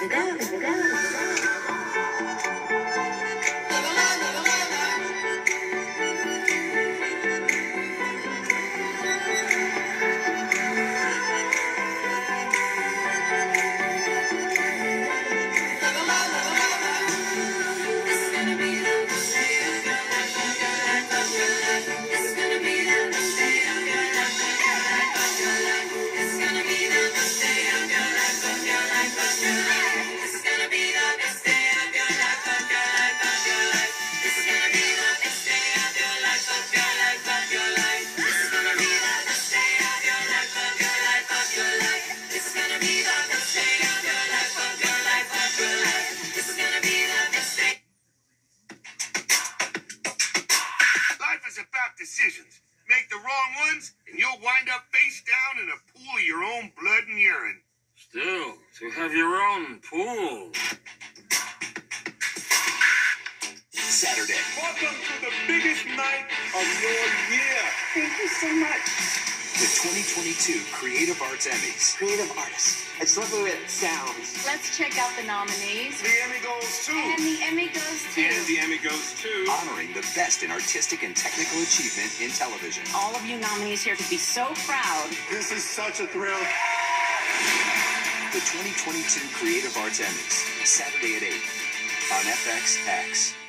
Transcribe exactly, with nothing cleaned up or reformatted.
Decisions. Make the wrong ones, and you'll wind up face down in a pool of your own blood and urine. Still, to have your own pool. Saturday. Welcome to the biggest night of your year. Thank you so much. The twenty twenty-two Creative Arts Emmys. Creative artist. It's not the way it sounds. Let's check out the nominees. The Emmy goes to. And the Emmy goes to. And the Emmy goes to. Honoring the best in artistic and technical achievement in television. All of you nominees here to be so proud. This is such a thrill. The twenty twenty-two Creative Arts Emmys. Saturday at eight on F X X.